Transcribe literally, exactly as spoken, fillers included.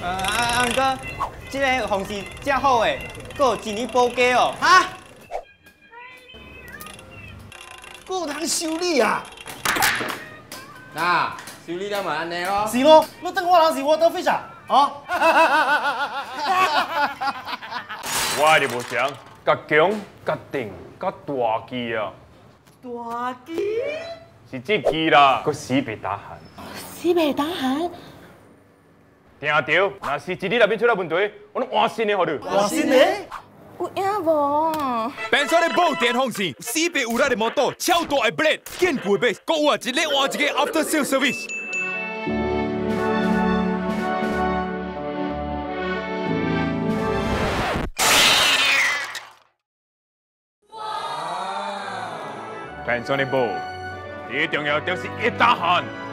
呃，阿阿哥，这个风是正好诶，阁有一年补价哦。 哈？阁有通修理啊？ 那修理了嘛安尼咯。 是咯，你当我人是我倒 fish 啊？哦？ 我就无想，甲强、甲定、甲大机啊。 大机？ 是这机啦，佮死白打鼾。 死白打鼾？ 听着，若是一日内面出了问题，我拢换新的互你。 换新的？ 有影无 ？Pensonic 无电风扇，四百有力的摩托，超大的 blade， 坚固的 base， 佮有啊一个换一个 after sales service。Pensonic 无，最重要就是一打鼾。